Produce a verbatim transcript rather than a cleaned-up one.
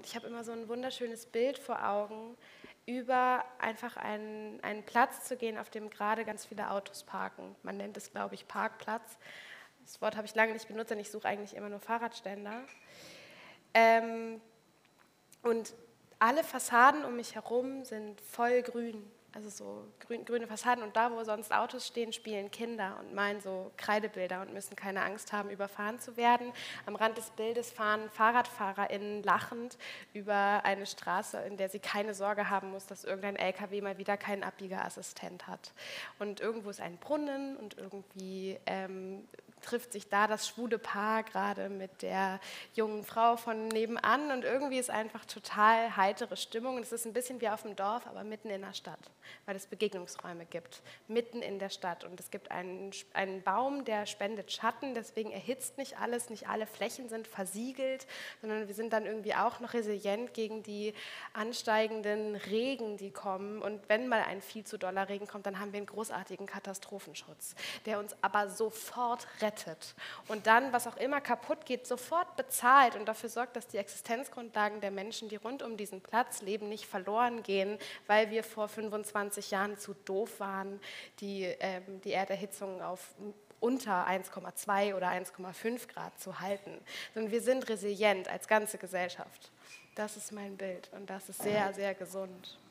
ich habe immer so ein wunderschönes Bild vor Augen, über einfach einen, einen Platz zu gehen, auf dem gerade ganz viele Autos parken. Man nennt es, glaube ich, Parkplatz. Das Wort habe ich lange nicht benutzt, denn ich suche eigentlich immer nur Fahrradständer. Ähm, und alle Fassaden um mich herum sind voll grün, also so grün, grüne Fassaden. Und da, wo sonst Autos stehen, spielen Kinder und malen so Kreidebilder und müssen keine Angst haben, überfahren zu werden. Am Rand des Bildes fahren FahrradfahrerInnen lachend über eine Straße, in der sie keine Sorge haben muss, dass irgendein L K W mal wieder keinen Abbiegerassistent hat. Und irgendwo ist ein Brunnen und irgendwie ähm, trifft sich da das schwule Paar gerade mit der jungen Frau von nebenan und irgendwie ist einfach total heitere Stimmung. Und es ist ein bisschen wie auf dem Dorf, aber mitten in der Stadt, weil es Begegnungsräume gibt, mitten in der Stadt. Und es gibt einen, einen Baum, der spendet Schatten, deswegen erhitzt nicht alles, nicht alle Flächen sind versiegelt, sondern wir sind dann irgendwie auch noch resilient gegen die ansteigenden Regen, die kommen. Und wenn mal ein viel zu doller Regen kommt, dann haben wir einen großartigen Katastrophenschutz, der uns aber sofort rettet. Und dann, was auch immer kaputt geht, sofort bezahlt und dafür sorgt, dass die Existenzgrundlagen der Menschen, die rund um diesen Platz leben, nicht verloren gehen, weil wir vor fünfundzwanzig Jahren zu doof waren, die, ähm, die Erderhitzung auf unter eins Komma zwei oder eins Komma fünf Grad zu halten. Sondern wir sind resilient als ganze Gesellschaft. Das ist mein Bild und das ist sehr, sehr gesund.